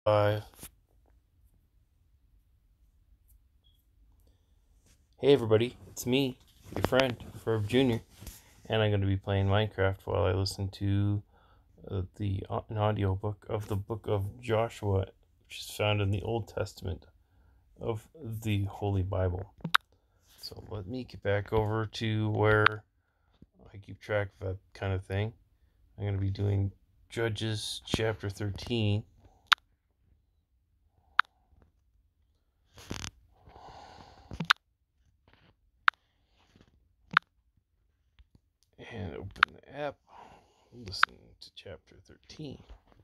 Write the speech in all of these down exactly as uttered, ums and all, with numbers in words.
Five. Hey everybody, it's me, your friend, Ferb Junior, and I'm going to be playing Minecraft while I listen to uh, the uh, an audio book of the book of Joshua, which is found in the Old Testament of the Holy Bible. So let me get back over to where I keep track of that kind of thing. I'm going to be doing Judges chapter thirteen. And open the app, listen to chapter thirteen.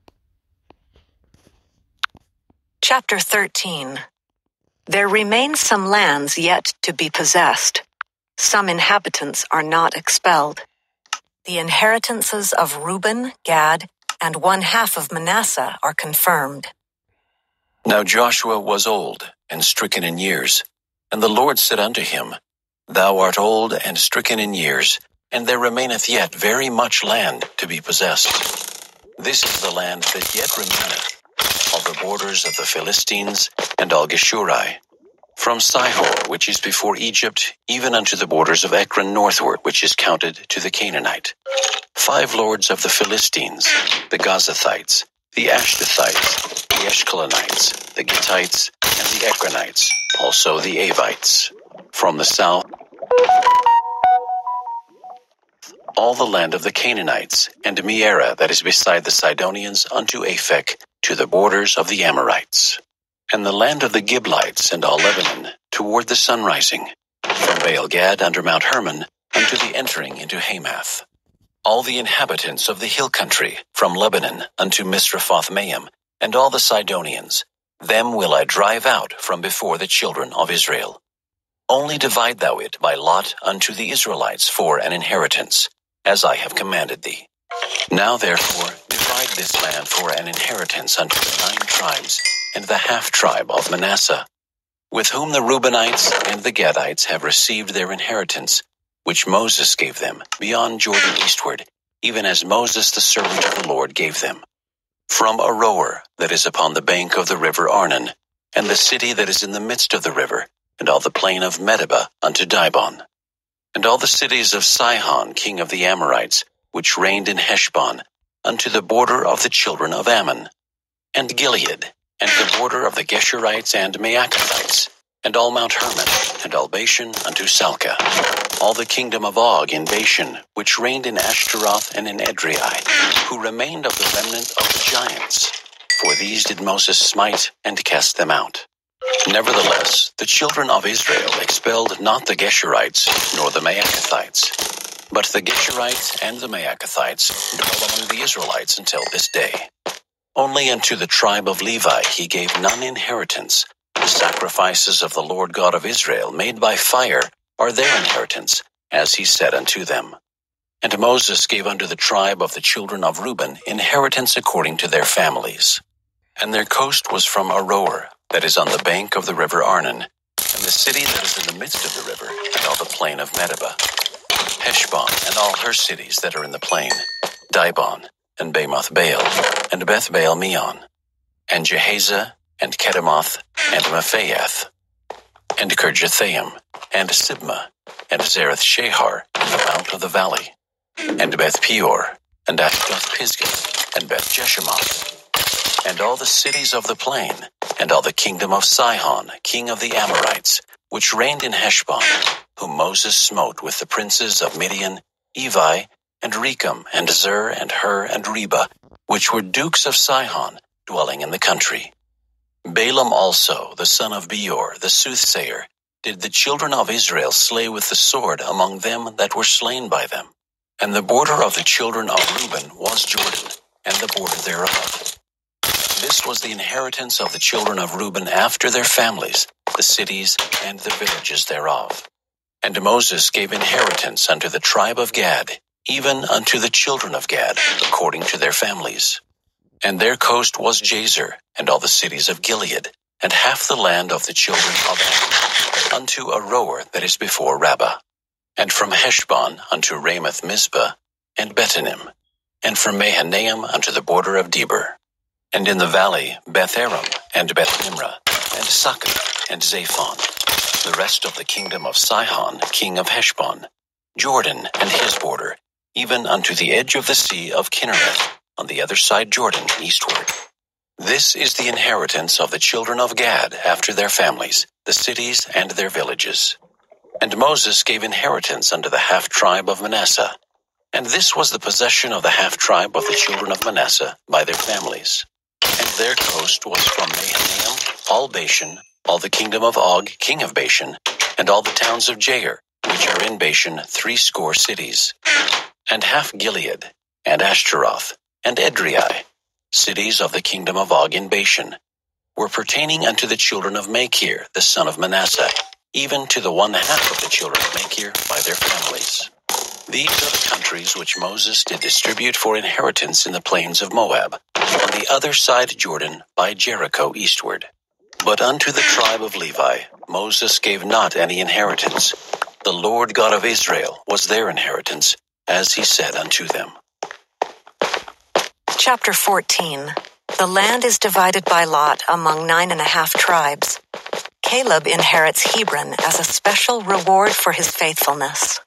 Chapter thirteen. There remain some lands yet to be possessed. Some inhabitants are not expelled. The inheritances of Reuben, Gad, and one half of Manasseh are confirmed. Now Joshua was old and stricken in years, and the Lord said unto him, Thou art old and stricken in years, and there remaineth yet very much land to be possessed. This is the land that yet remaineth, all the borders of the Philistines, and all Geshuri, from Sihor, which is before Egypt, even unto the borders of Ekron northward, which is counted to the Canaanite. Five lords of the Philistines, the Gazathites, the Ashdothites, the Eshkelonites, the Gittites, and the Ekronites, also the Avites. From the south, all the land of the Canaanites, and Meara that is beside the Sidonians unto Aphek, to the borders of the Amorites. And the land of the Giblites and all Lebanon, toward the sunrising, from Baal-Gad under Mount Hermon, unto the entering into Hamath. All the inhabitants of the hill country, from Lebanon unto Misrephoth-Maim, and all the Sidonians, them will I drive out from before the children of Israel. Only divide thou it by lot unto the Israelites for an inheritance, as I have commanded thee. Now therefore divide this land for an inheritance unto the nine tribes, and the half-tribe of Manasseh, with whom the Reubenites and the Gadites have received their inheritance, which Moses gave them, beyond Jordan eastward, even as Moses the servant of the Lord gave them. From Aroer, that is upon the bank of the river Arnon, and the city that is in the midst of the river, and all the plain of Medeba unto Dibon, and all the cities of Sihon king of the Amorites, which reigned in Heshbon, unto the border of the children of Ammon, and Gilead, and the border of the Geshurites and Maacathites, and all Mount Hermon, and all Bashan unto Salcah, all the kingdom of Og in Bashan, which reigned in Ashtaroth and in Edrei, who remained of the remnant of the giants. For these did Moses smite and cast them out. Nevertheless, the children of Israel expelled not the Geshurites, nor the Maacathites, but the Geshurites and the Maacathites dwell among the Israelites until this day. Only unto the tribe of Levi he gave none inheritance. The sacrifices of the Lord God of Israel made by fire are their inheritance, as he said unto them. And Moses gave unto the tribe of the children of Reuben inheritance according to their families. And their coast was from Aroer, that is on the bank of the river Arnon, and the city that is in the midst of the river, and all the plain of Medeba, Heshbon, and all her cities that are in the plain, Dibon, and Bamoth Baal, and Beth Baal Meon, and Jehaza, and Kedemoth, and Mephaath, and Kirjathaim, and Sibmah, and Zareth Shahar in the mount of the valley, and Beth Peor, and Ashdoth Pisgah, and Beth Jeshimoth, and all the cities of the plain, and all the kingdom of Sihon, king of the Amorites, which reigned in Heshbon, whom Moses smote with the princes of Midian, Evi, and Rechem, and Zur, and Hur, and Reba, which were dukes of Sihon, dwelling in the country. Balaam also, the son of Beor, the soothsayer, did the children of Israel slay with the sword among them that were slain by them. And the border of the children of Reuben was Jordan, and the border thereof. This was the inheritance of the children of Reuben after their families, the cities and the villages thereof. And Moses gave inheritance unto the tribe of Gad, even unto the children of Gad, according to their families. And their coast was Jazer, and all the cities of Gilead, and half the land of the children of Ammon, unto Aroer that is before Rabbah, and from Heshbon unto Ramoth Mizpah, and Betonim, and from Mahanaim unto the border of Debir. and in the valley Beth-aram, and Beth-nimrah, and Succoth, and Zaphon, the rest of the kingdom of Sihon, king of Heshbon, Jordan and his border, even unto the edge of the sea of Kinnereth, on the other side Jordan eastward. This is the inheritance of the children of Gad after their families, the cities and their villages. And Moses gave inheritance unto the half-tribe of Manasseh. And this was the possession of the half-tribe of the children of Manasseh by their families. And their coast was from Mahanaim, all Bashan, all the kingdom of Og, king of Bashan, and all the towns of Jair, which are in Bashan, threescore cities, and half Gilead, and Ashtaroth, and Edrei, cities of the kingdom of Og in Bashan, were pertaining unto the children of Machir, the son of Manasseh, even to the one half of the children of Machir by their families. These are the countries which Moses did distribute for inheritance in the plains of Moab, on the other side Jordan by Jericho eastward. But unto the tribe of Levi Moses gave not any inheritance. The Lord God of Israel was their inheritance, as he said unto them. Chapter fourteen. The land is divided by lot among nine and a half tribes. Caleb inherits Hebron as a special reward for his faithfulness.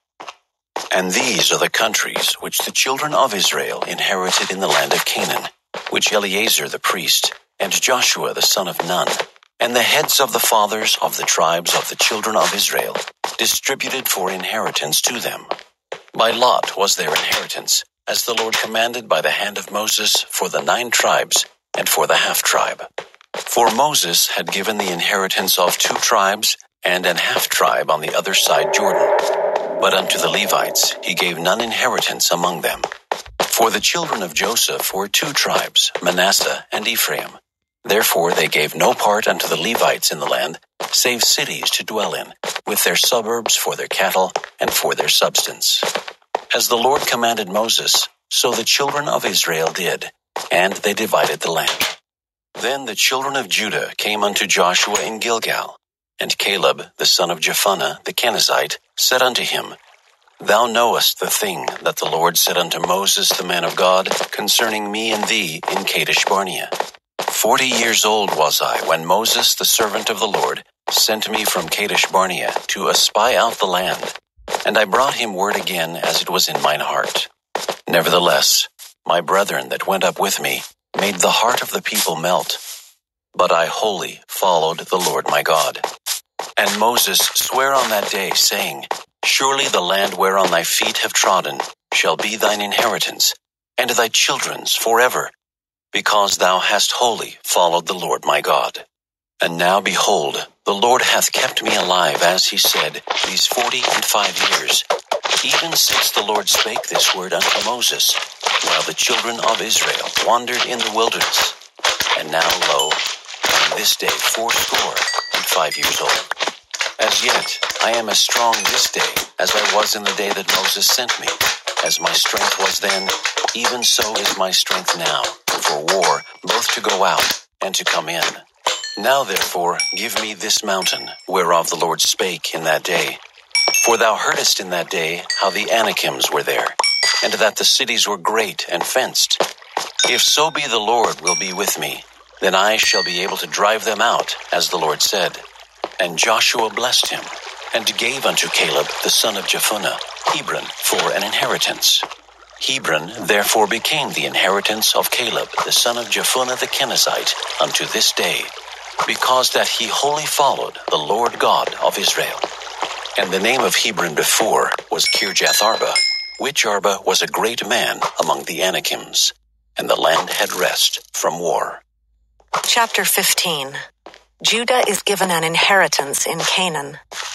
And these are the countries which the children of Israel inherited in the land of Canaan, which Eleazar the priest, and Joshua the son of Nun, and the heads of the fathers of the tribes of the children of Israel, distributed for inheritance to them. By lot was their inheritance, as the Lord commanded by the hand of Moses, for the nine tribes, and for the half-tribe. For Moses had given the inheritance of two tribes, and an half-tribe on the other side Jordan. But unto the Levites he gave none inheritance among them. For the children of Joseph were two tribes, Manasseh and Ephraim. Therefore they gave no part unto the Levites in the land, save cities to dwell in, with their suburbs for their cattle and for their substance. As the Lord commanded Moses, so the children of Israel did, and they divided the land. Then the children of Judah came unto Joshua in Gilgal, and Caleb, the son of Jephunneh the Kenizzite, said unto him, Thou knowest the thing that the Lord said unto Moses the man of God concerning me and thee in Kadesh Barnea. Forty years old was I when Moses the servant of the Lord sent me from Kadesh Barnea to espy out the land, and I brought him word again as it was in mine heart. Nevertheless, my brethren that went up with me made the heart of the people melt, but I wholly followed the Lord my God. And Moses sware on that day, saying, Surely the land whereon thy feet have trodden shall be thine inheritance, and thy children's forever, because thou hast wholly followed the Lord my God. And now, behold, the Lord hath kept me alive, as he said, these forty and five years, even since the Lord spake this word unto Moses, while the children of Israel wandered in the wilderness. And now, lo, I am this day fourscore and five years old. As yet I am as strong this day as I was in the day that Moses sent me. As my strength was then, even so is my strength now, for war, both to go out and to come in. Now therefore give me this mountain, whereof the Lord spake in that day. For thou heardest in that day how the Anakims were there, and that the cities were great and fenced. If so be the Lord will be with me, then I shall be able to drive them out, as the Lord said. And Joshua blessed him, and gave unto Caleb the son of Jephunneh Hebron for an inheritance. Hebron therefore became the inheritance of Caleb the son of Jephunneh the Kenizzite unto this day, because that he wholly followed the Lord God of Israel. And the name of Hebron before was Kirjath-arba, which Arba was a great man among the Anakims, and the land had rest from war. Chapter fifteen. Judah is given an inheritance in Canaan.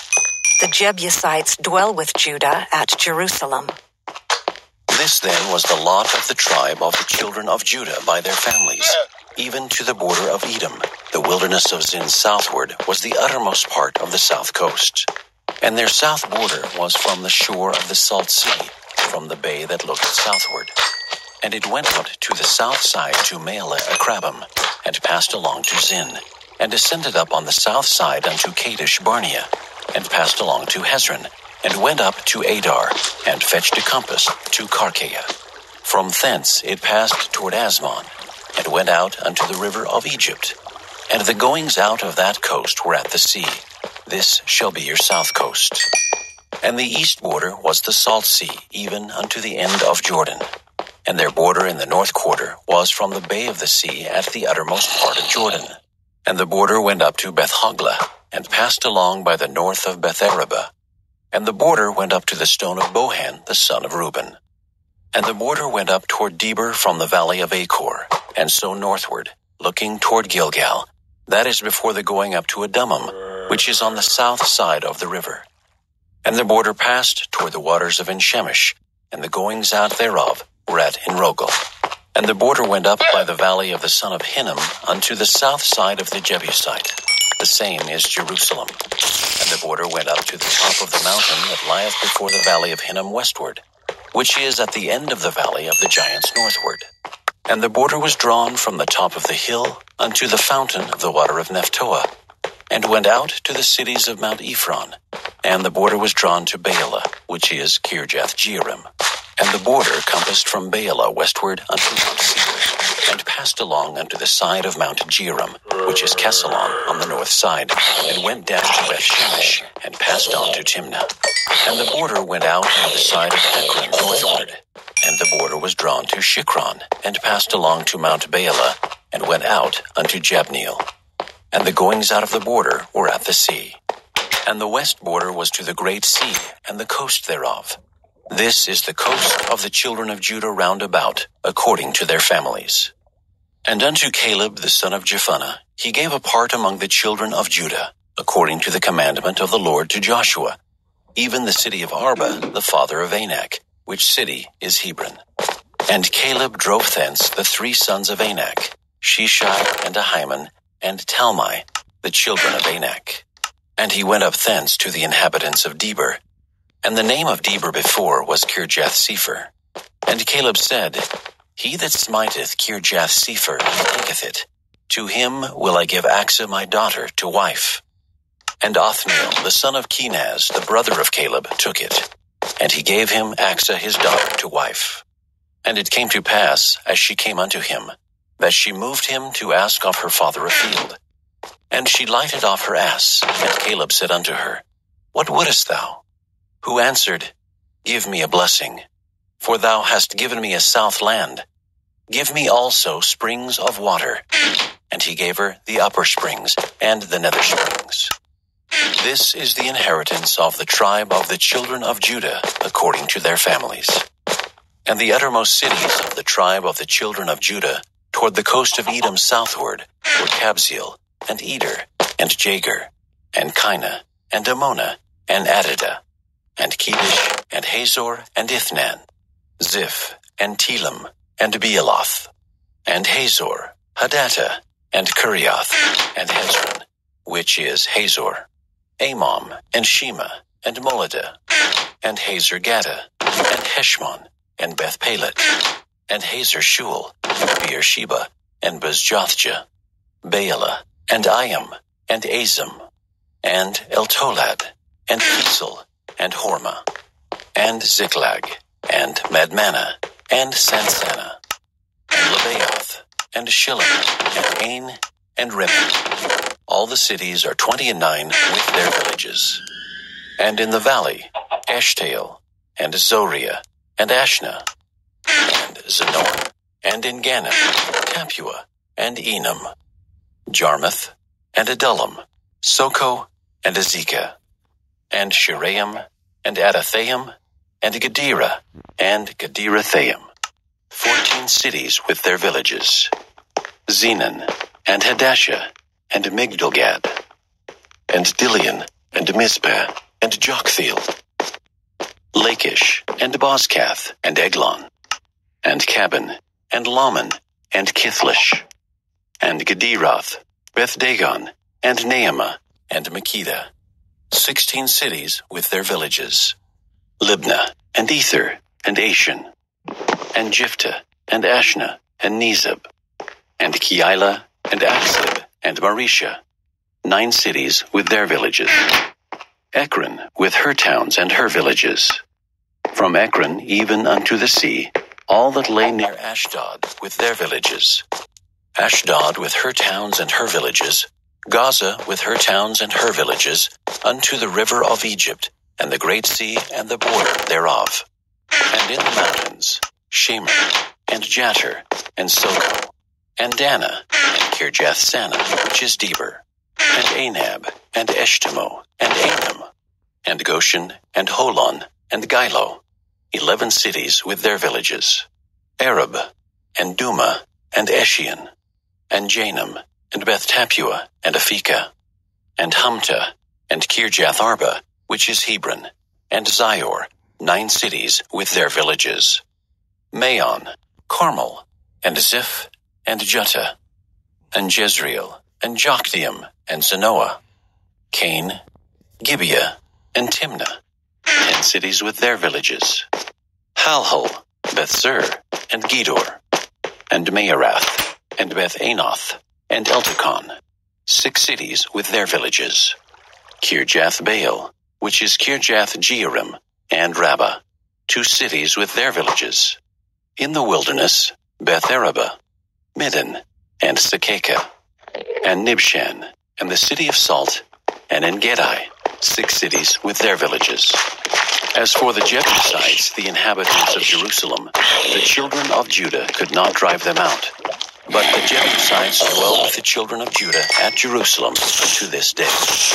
The Jebusites dwell with Judah at Jerusalem. This then was the lot of the tribe of the children of Judah by their families, even to the border of Edom. The wilderness of Zin southward was the uttermost part of the south coast. And their south border was from the shore of the salt sea, from the bay that looked southward. And it went out to the south side to Maalah Akrabim, and passed along to Zin, and descended up on the south side unto Kadesh Barnea, and passed along to Hezron, and went up to Adar, and fetched a compass to Karkea. From thence it passed toward Asmon, and went out unto the river of Egypt. And the goings out of that coast were at the sea. This shall be your south coast. And the east border was the salt sea, even unto the end of Jordan. And their border in the north quarter was from the bay of the sea at the uttermost part of Jordan. And the border went up to Beth-hoglah, and passed along by the north of Beth-arabah. And the border went up to the stone of Bohan, the son of Reuben. And the border went up toward Debir from the valley of Achor, and so northward, looking toward Gilgal. That is before the going up to Adumim, which is on the south side of the river. And the border passed toward the waters of En-shemesh, and the goings out thereof were at Enrogel. And the border went up by the valley of the son of Hinnom unto the south side of the Jebusite. The same is Jerusalem. And the border went up to the top of the mountain that lieth before the valley of Hinnom westward, which is at the end of the valley of the giants northward. And the border was drawn from the top of the hill unto the fountain of the water of Nephtoah, and went out to the cities of Mount Ephron. And the border was drawn to Baalah, which is Kirjath-jearim. And the border compassed from Baalah westward unto Mount Seir, and passed along unto the side of Mount Jearim, which is Kesalon on the north side, and went down to Beth-shemesh, and passed on to Timnah. And the border went out on the side of Ekron northward. And the border was drawn to Shikron, and passed along to Mount Baalah, and went out unto Jabneel. And the goings out of the border were at the sea. And the west border was to the great sea, and the coast thereof. This is the coast of the children of Judah round about, according to their families. And unto Caleb the son of Jephunneh he gave a part among the children of Judah, according to the commandment of the Lord to Joshua, even the city of Arba, the father of Anak, which city is Hebron. And Caleb drove thence the three sons of Anak, Sheshai, and Ahiman, and Talmai, the children of Anak. And he went up thence to the inhabitants of Debir. And the name of Debir before was Kirjath-sepher. And Caleb said, He that smiteth Kirjath-sepher and taketh it, to him will I give Achsah my daughter to wife. And Othniel, the son of Kenaz, the brother of Caleb, took it. And he gave him Achsah his daughter to wife. And it came to pass, as she came unto him, that she moved him to ask of her father a field. And she lighted off her ass, and Caleb said unto her, What wouldest thou? Who answered, Give me a blessing, for thou hast given me a south land. Give me also springs of water. And he gave her the upper springs and the nether springs. This is the inheritance of the tribe of the children of Judah, according to their families. And the uttermost cities of the tribe of the children of Judah, toward the coast of Edom southward, were Kabzeel, and Eder, and Jagur, and Kinah, and Ammona, and Adidah, and Kedesh, and Hazor, and Ithnan, Ziph, and Telem, and Bealoth, and Hazor, Hadattah, and Kuriath, and Hezron, which is Hazor, Amam, and Shema, and Moladah, and Hazar-Gaddah, and Heshmon, and Beth-Pelet, and Hazar-Shual, and Beersheba, and Bezjothjah, Baalah, and Ayam, and Azim, and Eltolad, and Kisel, and Hormah, and Ziklag, and Madmanah, and Sansannah, and Lebaoth, and Shillim, and Ain, and Rimmon. All the cities are twenty and nine with their villages. And in the valley, Eshtaol, and Zoriah, and Ashna, and Zanon, and in Ganim, Tapua, and Enam, Jarmuth, and Adullam, Soko, and Azekah, and Shiraim, and Adathaim, and Gedera, and Gederathaim. Fourteen cities with their villages. Zenon, and Hadashah, and Migdalgad, and Dilian, and Mizpah, and Joktheel, Lachish, and Bozkath, and Eglon, and Cabin, and Laman, and Kithlish, and Gederoth, Beth-dagon, and Naamah, and Makkedah. Sixteen cities with their villages. Libnah, and Ether, and Ashan, and Jiphthah, and Ashna, and Nezeb, and Keilah, and Achzib, and Marisha. Nine cities with their villages. Ekron with her towns and her villages. From Ekron even unto the sea, all that lay near Ashdod with their villages. Ashdod with her towns and her villages, Gaza with her towns and her villages, unto the river of Egypt, and the great sea and the border thereof. And in the mountains, Shemer, and Jatir, and Soko, and Dana, and Kirjath-Sana, which is Deber, and Anab, and Eshtemoh, and Anam, and Goshen, and Holon, and Gilo, eleven cities with their villages, Arab, and Duma, and Eshion, and Janam, and Beth-Tapua, and Aphekah, and Humta, and Kirjath-Arba, which is Hebron, and Zior, nine cities with their villages, Maon, Carmel, and Ziph, and Juttah, and Jezreel, and Jokdeam, and Zanoah, Cain, Gibeah, and Timnah, ten cities with their villages, Halhul, Beth-Zur, and Gedor, and Maarath, and Beth-Anoth, and Eltekon, six cities with their villages, Kirjath-Baal, which is Kirjath-Jearim, and Rabbah, two cities with their villages. In the wilderness, Beth-Araba, Middin, and Sekekah, and Nibshan, and the city of Salt, and En-Gedi, six cities with their villages. As for the Jebusites, the inhabitants of Jerusalem, the children of Judah could not drive them out. But the Jebusites dwell with the children of Judah at Jerusalem to this day.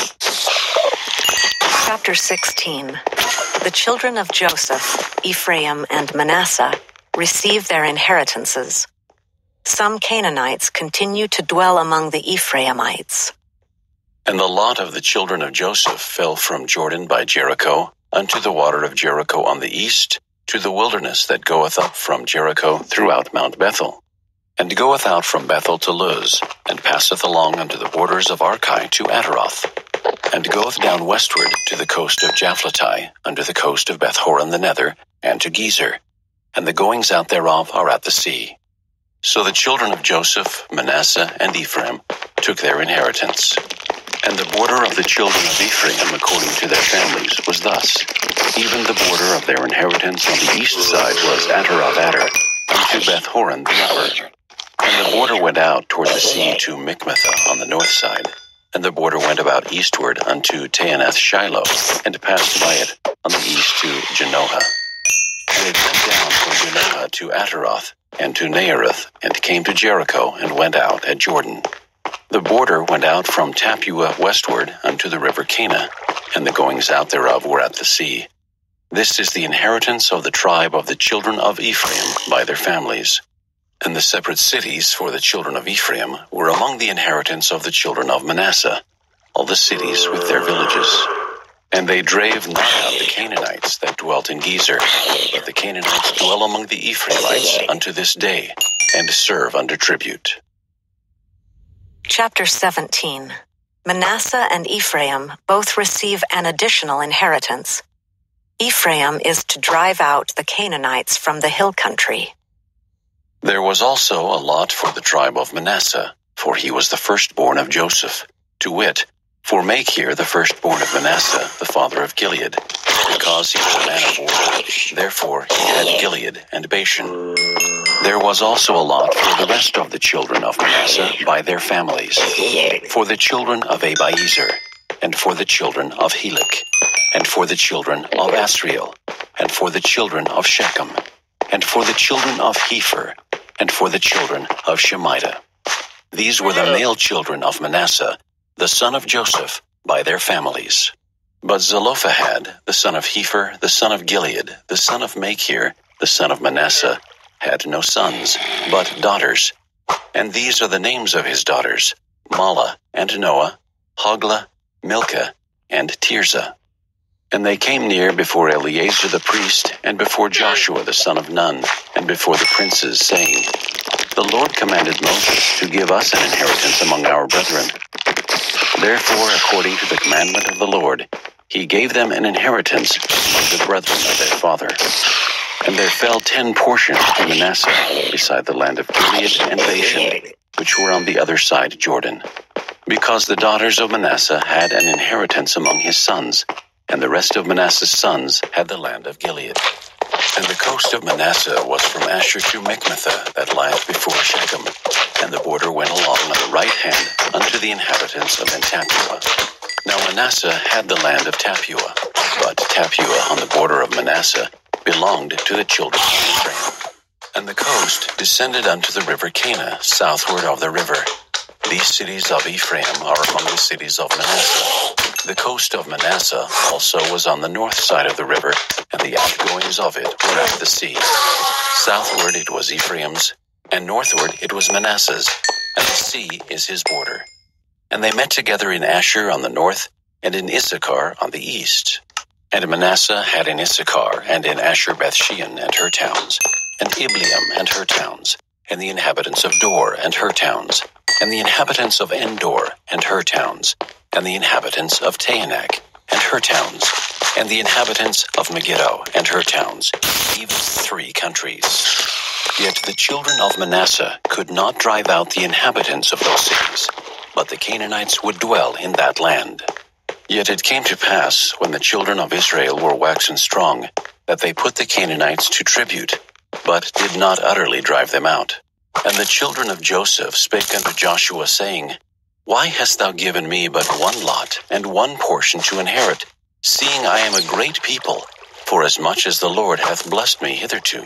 Chapter sixteen. The children of Joseph, Ephraim and Manasseh, receive their inheritances. Some Canaanites continue to dwell among the Ephraimites. And the lot of the children of Joseph fell from Jordan by Jericho unto the water of Jericho on the east, to the wilderness that goeth up from Jericho throughout Mount Bethel, and goeth out from Bethel to Luz, and passeth along unto the borders of Archi to Ataroth, and goeth down westward to the coast of Japhletai, under the coast of Beth-horon the Nether, and to Gezer, and the goings out thereof are at the sea. So the children of Joseph, Manasseh, and Ephraim took their inheritance. And the border of the children of Ephraim according to their families was thus. Even the border of their inheritance on the east side was Ataroth-Adar, unto Beth-horon the Upper. And the border went out toward the sea to Michmethah on the north side. And the border went about eastward unto Taanath-Shiloh, and passed by it on the east to Janoah. And it went down from Janoah to Ataroth, and to Naareth, and came to Jericho, and went out at Jordan. The border went out from Tapua westward unto the river Cana, and the goings out thereof were at the sea. This is the inheritance of the tribe of the children of Ephraim by their families. And the separate cities for the children of Ephraim were among the inheritance of the children of Manasseh, all the cities with their villages. And they drave not out the Canaanites that dwelt in Gezer, but the Canaanites dwell among the Ephraimites unto this day, and serve under tribute. Chapter seventeen. Manasseh and Ephraim both receive an additional inheritance. Ephraim is to drive out the Canaanites from the hill country. There was also a lot for the tribe of Manasseh, for he was the firstborn of Joseph, to wit, for Machir the firstborn of Manasseh, the father of Gilead, because he was a man of war, therefore he had Gilead and Bashan. There was also a lot for the rest of the children of Manasseh by their families, for the children of Abiezer, and for the children of Helek, and for the children of Asriel, and for the children of Shechem, and for the children of Hepher, and for the children of Shemida. These were the male children of Manasseh, the son of Joseph, by their families. But Zelophehad, the son of Hepher, the son of Gilead, the son of Machir, the son of Manasseh, had no sons, but daughters. And these are the names of his daughters, Mahlah, and Noah, Hoglah, Milcah, and Tirzah. And they came near before Eleazar the priest, and before Joshua the son of Nun, and before the princes, saying, The Lord commanded Moses to give us an inheritance among our brethren. Therefore, according to the commandment of the Lord, he gave them an inheritance among the brethren of their father. And there fell ten portions to Manasseh, beside the land of Gilead and Bashan, which were on the other side Jordan, because the daughters of Manasseh had an inheritance among his sons, and the rest of Manasseh's sons had the land of Gilead. And the coast of Manasseh was from Asher to Michmethah, that lieth before Shechem, and the border went along on the right hand unto the inhabitants of En-Tappuah. Now Manasseh had the land of Tappuah, but Tappuah on the border of Manasseh belonged to the children of Ephraim. And the coast descended unto the river Cana, southward of the river. These cities of Ephraim are among the cities of Manasseh. The coast of Manasseh also was on the north side of the river, and the outgoings of it were at the sea. Southward it was Ephraim's, and northward it was Manasseh's, and the sea is his border. And they met together in Asher on the north, and in Issachar on the east. And Manasseh had in Issachar and in Asher Bethshean and her towns, and Ibleam and her towns, and the inhabitants of Dor and her towns, and the inhabitants of Endor and her towns, and the inhabitants of Taanach and her towns, and the inhabitants of Megiddo and her towns, even three countries. Yet the children of Manasseh could not drive out the inhabitants of those cities, but the Canaanites would dwell in that land. Yet it came to pass, when the children of Israel were waxen strong, that they put the Canaanites to tribute, but did not utterly drive them out. And the children of Joseph spake unto Joshua, saying, Why hast thou given me but one lot, and one portion to inherit, seeing I am a great people, forasmuch as the Lord hath blessed me hitherto?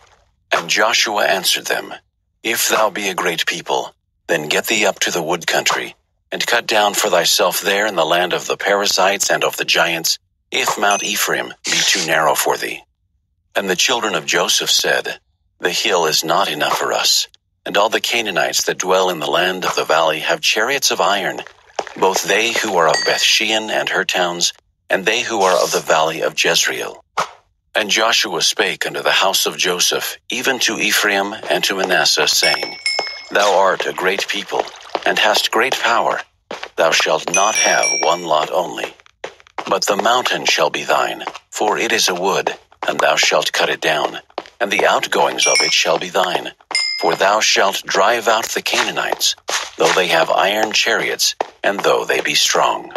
And Joshua answered them, If thou be a great people, then get thee up to the wood country, and cut down for thyself there in the land of the Perizzites and of the giants, if Mount Ephraim be too narrow for thee. And the children of Joseph said, The hill is not enough for us, and all the Canaanites that dwell in the land of the valley have chariots of iron, both they who are of Bethshean and her towns, and they who are of the valley of Jezreel. And Joshua spake unto the house of Joseph, even to Ephraim and to Manasseh, saying, Thou art a great people, and hast great power. Thou shalt not have one lot only. But the mountain shall be thine, for it is a wood, and thou shalt cut it down, and the outgoings of it shall be thine. For thou shalt drive out the Canaanites, though they have iron chariots, and though they be strong.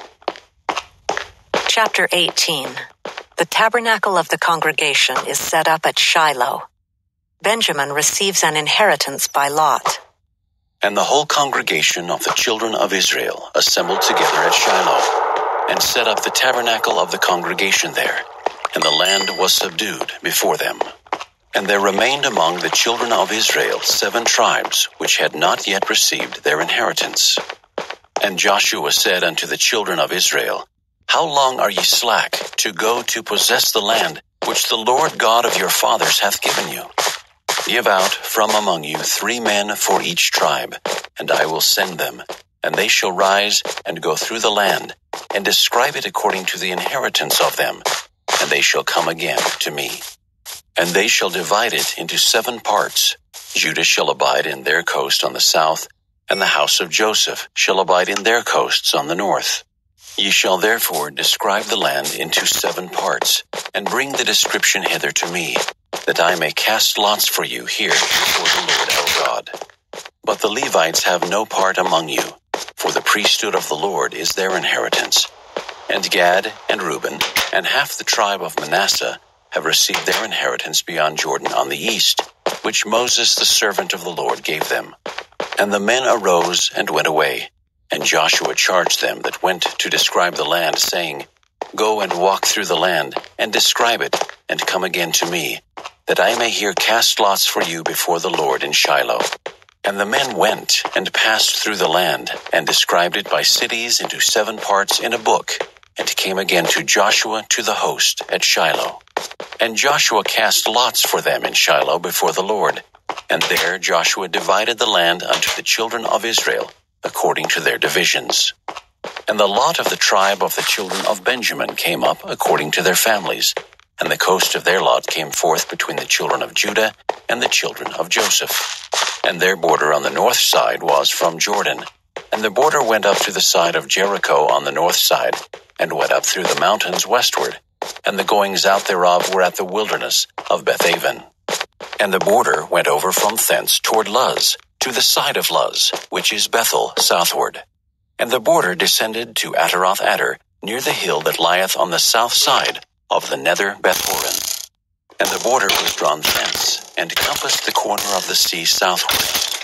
Chapter eighteen. The tabernacle of the congregation is set up at Shiloh. Benjamin receives an inheritance by lot. And the whole congregation of the children of Israel assembled together at Shiloh, and set up the tabernacle of the congregation there, and the land was subdued before them. And there remained among the children of Israel seven tribes, which had not yet received their inheritance. And Joshua said unto the children of Israel, How long are ye slack to go to possess the land which the Lord God of your fathers hath given you? Give out from among you three men for each tribe, and I will send them, and they shall rise and go through the land, and describe it according to the inheritance of them, and they shall come again to me. And they shall divide it into seven parts. Judah shall abide in their coast on the south, and the house of Joseph shall abide in their coasts on the north. Ye shall therefore describe the land into seven parts, and bring the description hither to me, that I may cast lots for you here before the Lord our God. But the Levites have no part among you, for the priesthood of the Lord is their inheritance. And Gad and Reuben, and half the tribe of Manasseh, have received their inheritance beyond Jordan on the east, which Moses the servant of the Lord gave them. And the men arose and went away, and Joshua charged them that went to describe the land, saying, Go and walk through the land, and describe it, and come again to me, that I may here cast lots for you before the Lord in Shiloh. And the men went and passed through the land, and described it by cities into seven parts in a book, and came again to Joshua to the host at Shiloh. And Joshua cast lots for them in Shiloh before the Lord. And there Joshua divided the land unto the children of Israel, according to their divisions. And the lot of the tribe of the children of Benjamin came up according to their families, and the coast of their lot came forth between the children of Judah and the children of Joseph. And their border on the north side was from Jordan, and the border went up to the side of Jericho on the north side, and went up through the mountains westward, and the goings out thereof were at the wilderness of Bethaven. And the border went over from thence toward Luz, to the side of Luz, which is Bethel, southward. And the border descended to Ataroth Adar, near the hill that lieth on the south side of the nether Bethhoron. And the border was drawn thence, and compassed the corner of the sea southward,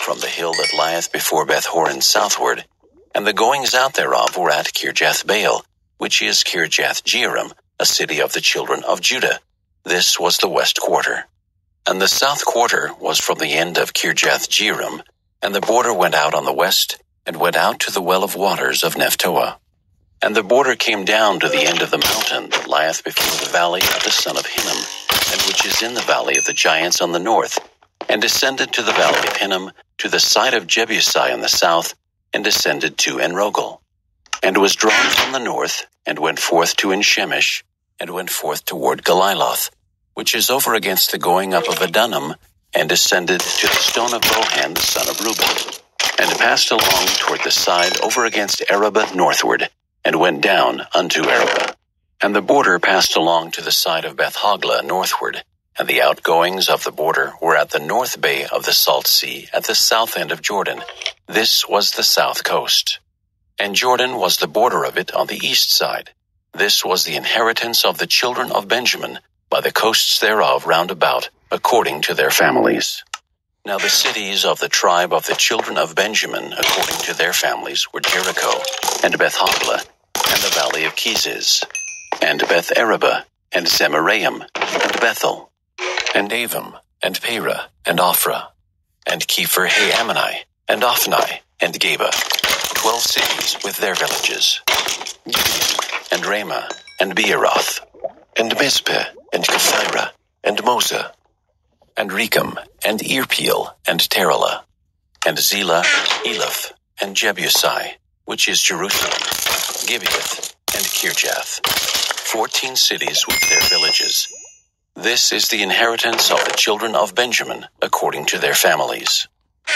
from the hill that lieth before Beth-horon southward, and the goings out thereof were at Kirjath-baal, which is Kirjath-jearim, a city of the children of Judah. This was the west quarter. And the south quarter was from the end of Kirjath-jearim, and the border went out on the west, and went out to the well of waters of Nephtoah. And the border came down to the end of the mountain that lieth before the valley of the son of Hinnom, and which is in the valley of the giants on the north, and descended to the valley of Hinnom, to the side of Jebusai on the south, and descended to Enrogel, and was drawn from the north, and went forth to Enshemish, and went forth toward Galiloth, which is over against the going up of Adullam, and descended to the stone of Bohan the son of Reuben, and passed along toward the side over against Arabah northward, and went down unto Arabah. And the border passed along to the side of Beth-hoglah northward, and the outgoings of the border were at the north bay of the Salt Sea at the south end of Jordan. This was the south coast. And Jordan was the border of it on the east side. This was the inheritance of the children of Benjamin, by the coasts thereof round about, according to their families. Now the cities of the tribe of the children of Benjamin, according to their families, were Jericho, and Beth-hoglah, and the valley of Keziz, and Beth-arabah, and Zemaraim, and Bethel, and Avim, and Perah, and Ophrah, and Kepher-haammonai, and Ophni, and Geba, twelve cities with their villages, Gibeon, and Ramah, and Beeroth, and Mizpeh, and Kephirah, and Moza, and Rechem, and Irpeel, and Terelah, and Zelah, Eleph, and Jebusai, which is Jerusalem, Gibeath, and Kirjath, fourteen cities with their villages. This is the inheritance of the children of Benjamin, according to their families.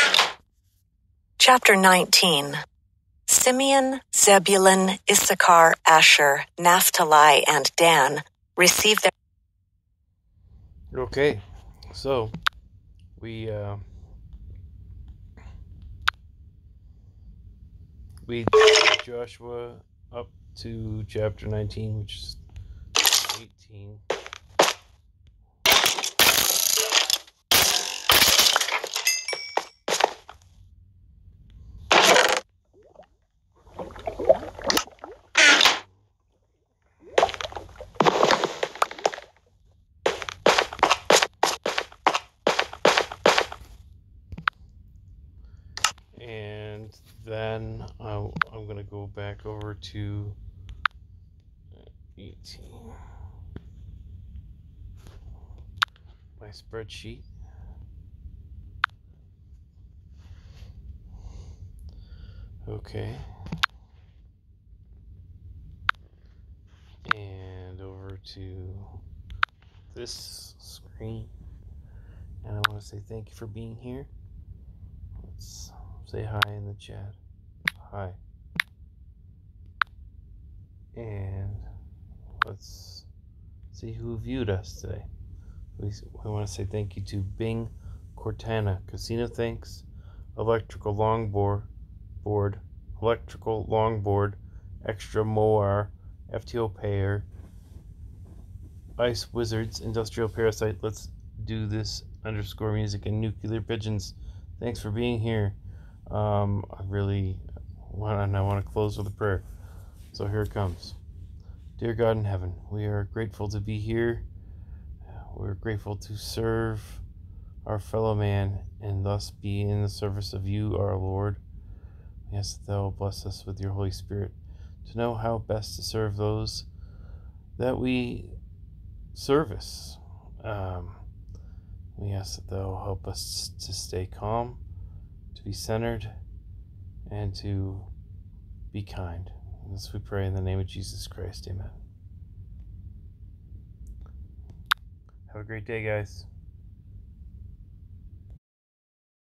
Chapter nineteen. Simeon, Zebulun, Issachar, Asher, Naphtali, and Dan received their... Okay, so we uh, we did Joshua up to chapter nineteen, which is eighteen. And then I, I'm going to go back over to eighteen. My spreadsheet. Okay. And over to this screen. And I want to say thank you for being here. Let's say hi in the chat. Hi. And let's see who viewed us today. We, we want to say thank you to Bing Cortana, Casino Thanks, Electrical Longboard, board, Electrical Longboard, Extra Moar, F T O Payer, Ice Wizards, Industrial Parasite, Let's Do This, underscore music, and Nuclear Pigeons. Thanks for being here. Um, I really want, and I want to close with a prayer. So here it comes. Dear God in heaven, we are grateful to be here. We're grateful to serve our fellow man and thus be in the service of you, our Lord. We ask that thou bless us with your Holy Spirit to know how best to serve those that we service. Um, we ask that thou help us to stay calm, to be centered, and to be kind. This we pray in the name of Jesus Christ. Amen. Have a great day, guys.